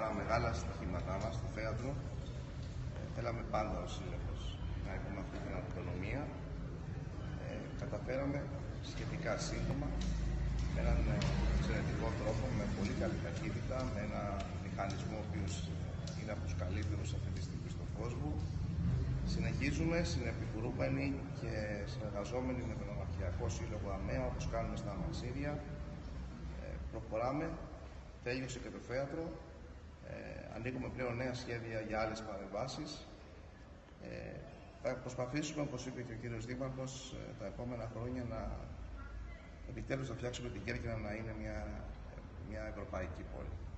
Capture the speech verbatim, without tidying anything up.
μεγάλα στοιχήματά μας στο θέατρο. Ε, θέλαμε πάντα ως σύλλογος να έχουμε αυτή την αυτονομία. Ε, καταφέραμε σχετικά σύντομα, με έναν εξαιρετικό τρόπο, με πολύ καλή ταχύτητα, με ένα μηχανισμό ο οποίος είναι από τους καλύτερους αυτή τη στιγμή στον κόσμο. Συνεχίζουμε συνεπικουρούμενοι και συνεργαζόμενοι με τον Ομαρχιακό Σύλλογο ΑΜΕΑ, όπως κάνουμε στα αμαξίδια. Ε, προχωράμε, τέλειωσε και το θέατρο, ε, ανοίγουμε πλέον νέα σχέδια για άλλες παρεμβάσεις. Ε, θα προσπαθήσουμε, όπως είπε και ο κύριος Δήμαρχος, ε, τα επόμενα χρόνια να επιτέλους να φτιάξουμε την Κέρκυρα να είναι μια, μια ευρωπαϊκή πόλη.